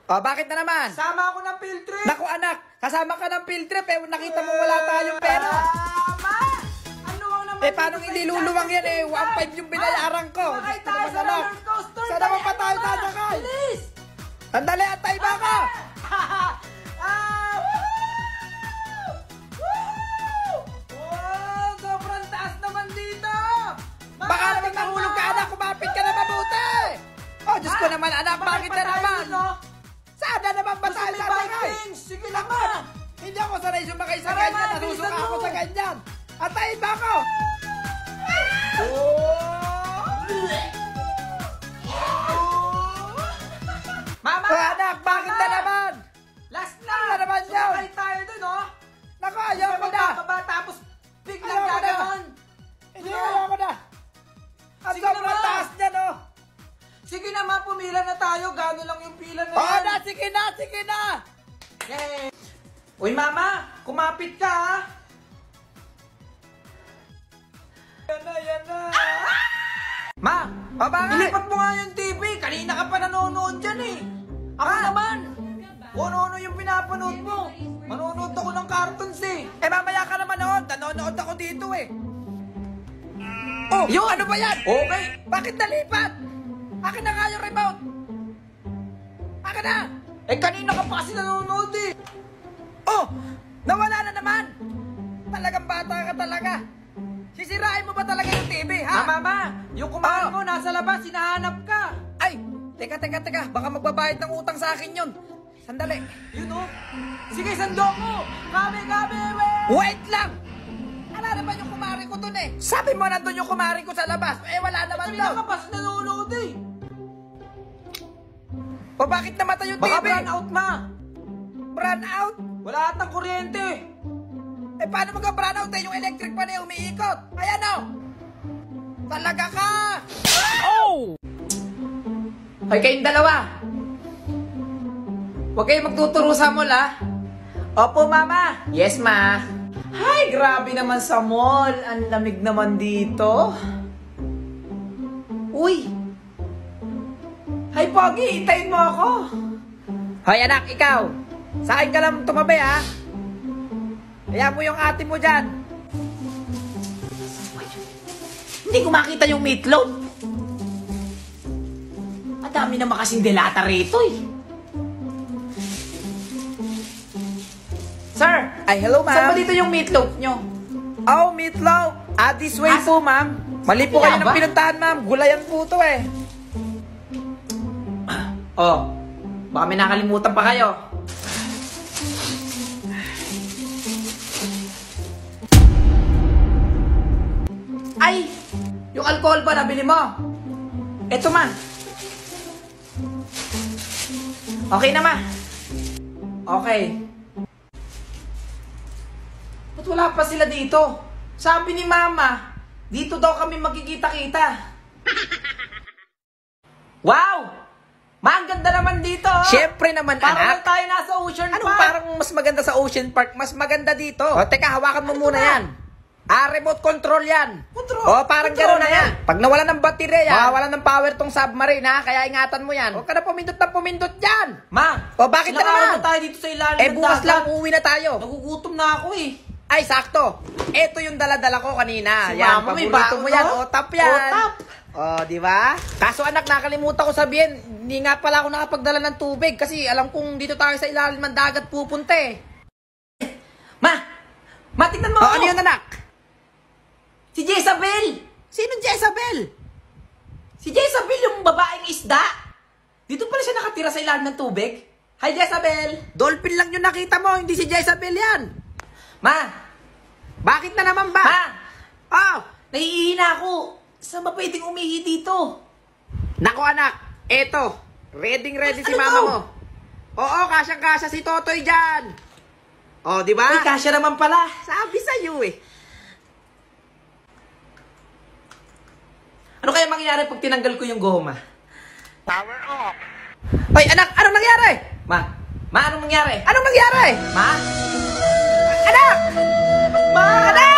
O, bakit na naman? Sama ako ng field trip. Naku anak, kasama ka ng field trip eh. Nakita mo wala tayong pera. Ma! Ano ang naman? Eh, paano hindi luluwang yan eh? 1.5 yung binayaran ko. Sakay Gusto tayo naman sa anak. roller coaster. Saan naman pa tayo sasakay? Bilis! Sandali at tayo ba ka? Wow! Sobrang taas naman dito! Baka naman nahulog ka anak, kumapit ka na mabuti. Oh, Diyos ko naman anak, bakit na naman? Sana naman ba tayo sasakay? Sige lang ma! Hindi ako sanay sumakay sa ganyan. Nasusuka ako sa ganyan. At tayo ba ako? Mama! Oh, anak, bakit na naman? Last na! Ano na naman yun? Sumakay tayo dun, oh! Naku, ayaw ko na. Bababa, tapos biglang Ayaw ko na. gagawin. Hindi, ayaw ko na. Ang Sige sobrang naman. taas niya, no? Sige na ma, pumila na tayo. Gano'n lang yung pila na Oo yan. na, sige na, sige na. Yay! Uy mama, kumapit ka ha! Yan na, yan na! Ma! O, bakit? Ilipat mo nga yung TV! Kanina ka pa nanonood dyan eh! Ako naman! Kung ano yung pinapanood mo! Manonood ako ng cartoons eh! Eh, mamaya ka naman noon. Nanonood ako dito eh. Oh, Yun! ano ba yan? Okay! Bakit nalipat? Akin na nga yung remote. Akin na. Eh kanina ka pa kasi nanonood eh! Oh, nawala na naman. Talagang bata ka talaga. Sisirain mo ba talaga yung TV, ha? Mama! Yung kumain Oh. mo nasa labas, hinahanap ka! Ay, teka. Baka magbabayad ng utang sa akin yun. Sandali. Yun oh! Sige, sandok mo! Kami, Wait lang. Wala naman yung kumari ko dun eh. Sabi mo nandun yung kumari ko sa labas. Eh, wala naman Kanina daw. ka pa kasi nanonood eh! O bakit namatay yung Baka TV? brand out ma! Brand out? Wala atang kuryente! Eh, paano mag-brand out eh? Yung electric pa na umiikot. Ayan o. Talaga ka. Oh! Hoy kayong dalawa! Huwag kayong magtuturo sa mall ha! Opo mama! Yes ma! Ay, grabe naman sa mall! Ang lamig naman dito! Uy! Hay Pogi, itayin mo ako! Hoy anak, ikaw. Sa akin ka lang tumabi ha. Hayaan mo yung ate mo dyan. Hindi ko makita yung meatloaf! Ang dami naman kasing delata rito eh! Sir! Ay, hello ma'am. Saan ba dito yung meatloaf nyo? Oh, meatloaf. This way po ma'am. Mali po kayo ng pinuntahan ma'am. Gulayan po to eh. Oh, baka may nakalimutan pa kayo. Ay! Yung alcohol ba nabili mo? Eto man. Okay na ma. Okay. Ba't wala pa sila dito? Sabi ni mama, dito daw kami magkikita-kita. Wow! Ma, ang ganda naman dito! Siyempre naman Parang anak. tayo nasa Ocean Anong Park! parang mas maganda sa Ocean Park? Mas maganda dito. O, teka, hawakan mo muna yan. Remote control yan. Control? O, parang Control gano'n na na yan. Pag nawala ng baterya, mawawalan ng power tong submarine ha. Kaya ingatan mo yan. Huwag ka na pumindot dyan. Ma! O, bakit na ilang araw naman? na tayo dito sa ilalim Eh, ng bukas dagat? lang uuwi na tayo. Nagugutom na ako eh. Ay, sakto. Ito yung dala-dala ko kanina. Si Yan, Mama, may paborito baon, mo yan. no? Otap yan. Otap. Di ba? Kaso anak, nakalimutan ko sabihin, hindi nga pala ako nakapagdala ng tubig kasi alam kong dito tayo sa ilalim ng dagat pupunta eh. Ma! Ma, tingnan mo! Ano yun anak? Si Jezabel! Sino Jezabel? Si Jezabel, yung babaeng isda! Dito pala siya nakatira sa ilalim ng tubig. Hi, Jezabel! Dolphin lang yung nakita mo, hindi si Jezabel yan. Ma! Bakit na naman ba? Ma! Oh, Naiihina ako! Saan ba pwedeng umihi dito? nako anak, eto. Ready si Ano mama to? mo. Oo, kasyang-kasya si Totoy dyan. Oh, di ba? Uy, kasya naman pala. Sabi sa'yo eh. Ano kaya mangyayari pag tinanggal ko yung goma? Power off. Hoy anak, anong nangyari? Ma! Ma, anong nangyari? Anong nangyari? Ma? Anak! Ma! Anak!